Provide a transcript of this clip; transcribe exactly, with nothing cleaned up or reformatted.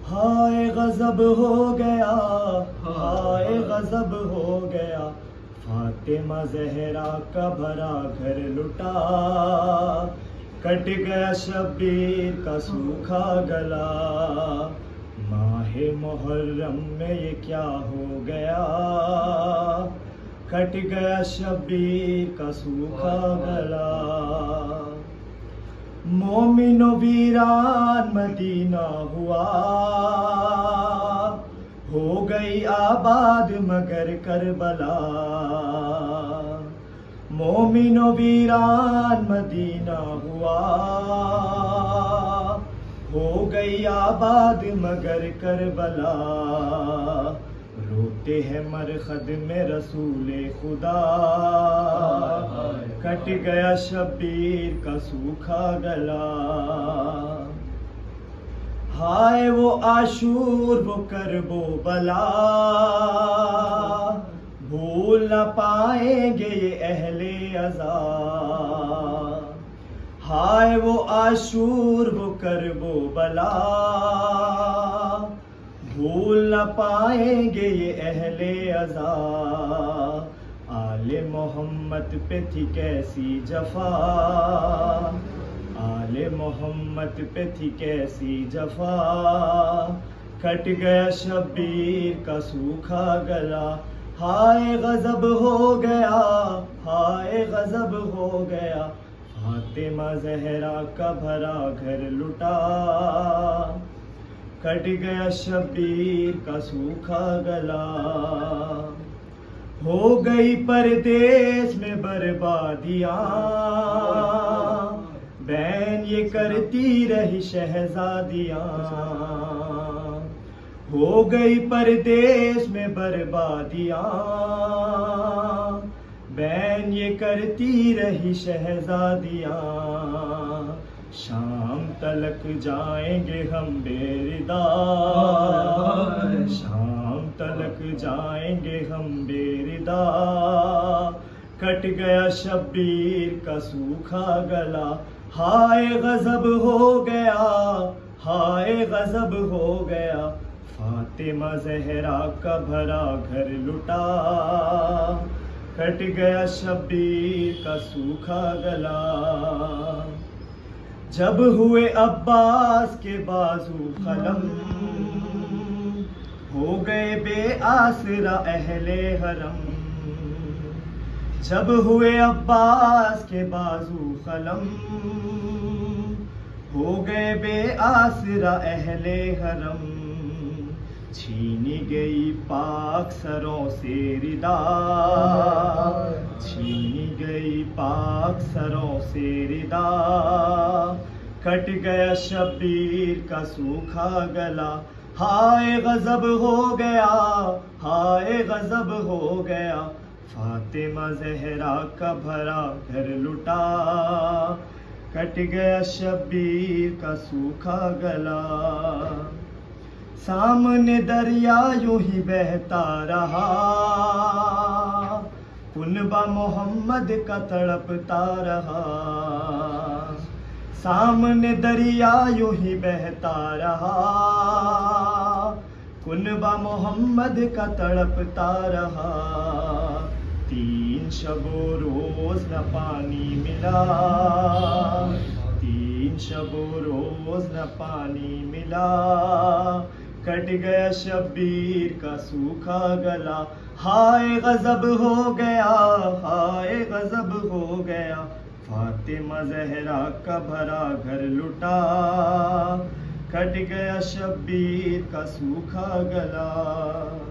हाय गजब हो गया, हाय गजब हो गया, फातिमा जहरा का भरा घर लुटा, कट गया शब्बीर का सूखा गला। माहे मुहर्रम में ये क्या हो गया, कट गया शब्बीर का सूखा गला। मोमिनो वीरान मदीना हुआ, हो गई आबाद मगर करबला। मोमिनो वीरान मदीना हुआ, हो गई आबाद मगर करबला। रोते हैं मरखद में रसूले खुदा, कट गया शब्बीर का सूखा गला। हाय वो आशूर वो करबो बला, भूल न पाएंगे ये अहले अज़ा। हाय वो आशूर वो करबो बला, भूल न पाएंगे ये अहले अज़ा। आले मोहम्मद पे थी कैसी जफा, आले मोहम्मद पे थी कैसी जफा, कट गया शब्बीर का सूखा गला। हाय गजब हो गया, हाय गजब हो गया, फातिमा जहरा का भरा घर लुटा, कट गया शब्बीर का सूखा गला। हो गई परदेश में बर्बादियां, बैन ये करती रही शहजादियां। हो गई परदेश में बर्बादियां, बैन ये करती रही शहजादियां। शाम तलक जाएंगे हम बेरिदा, शाम तलक जाएंगे हम बेरिदा, कट गया शब्बीर का सूखा गला। हाय गजब हो गया, हाय गजब हो गया, फातिमा जहरा का भरा घर लुटा, कट गया शब्बीर का सूखा गला। जब हुए अब्बास के बाजू कलम, हो गए बेआसरा अहले हरम। जब हुए अब्बास के बाजू कलम, हो गए बेआसरा अहले हरम। छीनी गई पाक सरों से रिदा, छीनी गई पाक सरों से रिदा, कट गया शब्बीर का सूखा गला। हाय गजब हो गया, हाय गजब हो गया, फातिमा जहरा का भरा घर लुटा, कट गया शब्बीर का सूखा गला। सामने दरिया यूं ही बहता रहा, कुनबा मोहम्मद का तड़पता रहा। सामने दरिया यूं ही बहता रहा, कुनबा मोहम्मद का तड़पता रहा। तीन शबो रोज न पानी मिला, तीन शबो रोज न पानी मिला, कट गया शब्बीर का सूखा गला। हाय गजब हो गया, हाय गजब हो गया, फातिमा जहरा का भरा घर लुटा, कट गया शब्बीर का सूखा गला।